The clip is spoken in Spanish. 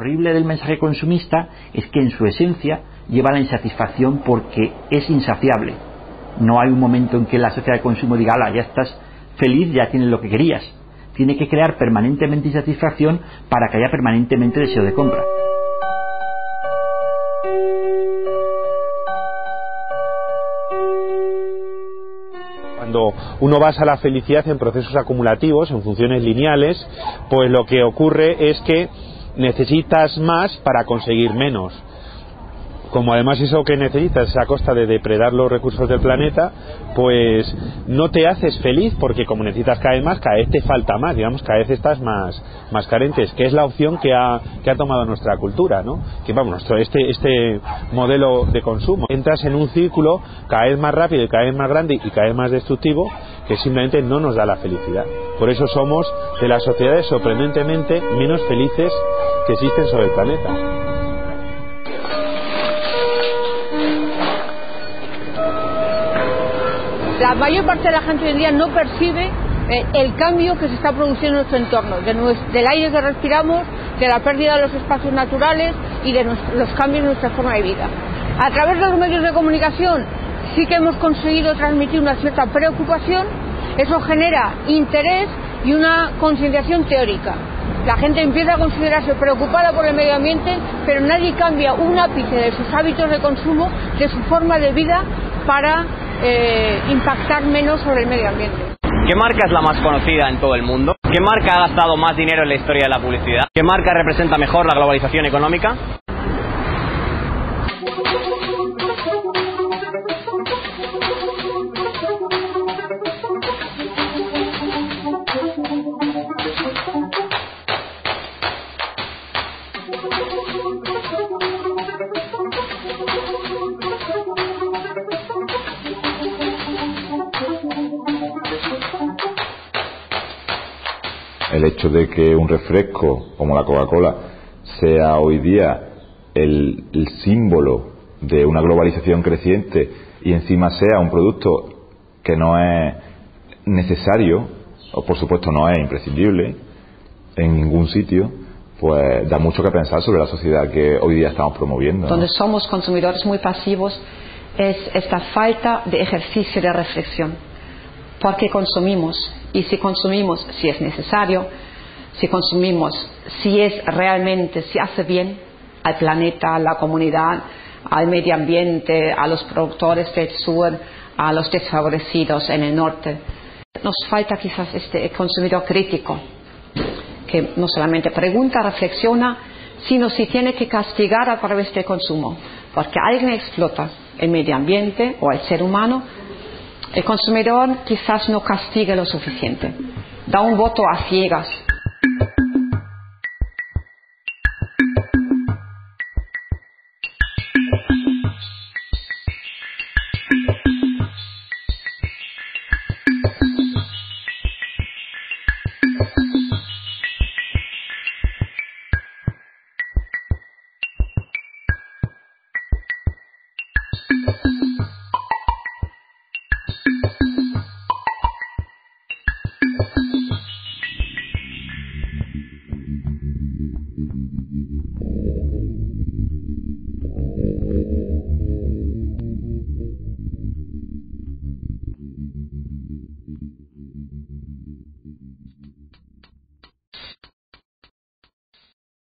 horrible del mensaje consumista es que en su esencia lleva a la insatisfacción porque es insaciable. No hay un momento en que la sociedad de consumo diga, ala, ya estás feliz, ya tienes lo que querías. Tiene que crear permanentemente insatisfacción para que haya permanentemente deseo de compra. Cuando uno basa la felicidad en procesos acumulativos, en funciones lineales, pues lo que ocurre es que necesitas más para conseguir menos. Como además eso que necesitas es a costa de depredar los recursos del planeta, pues no te haces feliz porque como necesitas cada vez te falta más, digamos, cada vez estás más carentes, que es la opción que ha tomado nuestra cultura, ¿no? Que vamos, este modelo de consumo. Entras en un círculo cada vez más rápido y cada vez más grande y cada vez más destructivo que simplemente no nos da la felicidad. Por eso somos de las sociedades sorprendentemente menos felices que existen sobre el planeta. La mayor parte de la gente hoy en día no percibe el cambio que se está produciendo en nuestro entorno, del aire que respiramos, de la pérdida de los espacios naturales y de los cambios en nuestra forma de vida. A través de los medios de comunicación sí que hemos conseguido transmitir una cierta preocupación, eso genera interés y una concienciación teórica. La gente empieza a considerarse preocupada por el medio ambiente, pero nadie cambia un ápice de sus hábitos de consumo, de su forma de vida, para impactar menos sobre el medio ambiente. ¿Qué marca es la más conocida en todo el mundo? ¿Qué marca ha gastado más dinero en la historia de la publicidad? ¿Qué marca representa mejor la globalización económica? El hecho de que un refresco como la Coca-Cola sea hoy día el símbolo de una globalización creciente y encima sea un producto que no es necesario, o por supuesto no es imprescindible en ningún sitio, pues da mucho que pensar sobre la sociedad que hoy día estamos promoviendo, ¿no? Donde somos consumidores muy pasivos es esta falta de ejercicio de reflexión. ¿Por qué consumimos? Y si consumimos, si es necesario, si consumimos, si es realmente, si hace bien al planeta, a la comunidad, al medio ambiente, a los productores del sur, a los desfavorecidos en el norte. Nos falta quizás este consumidor crítico, que no solamente pregunta, reflexiona, sino si tiene que castigar a través del consumo, porque alguien explota el medio ambiente o el ser humano. El consumidor quizás no castigue lo suficiente, da un voto a ciegas.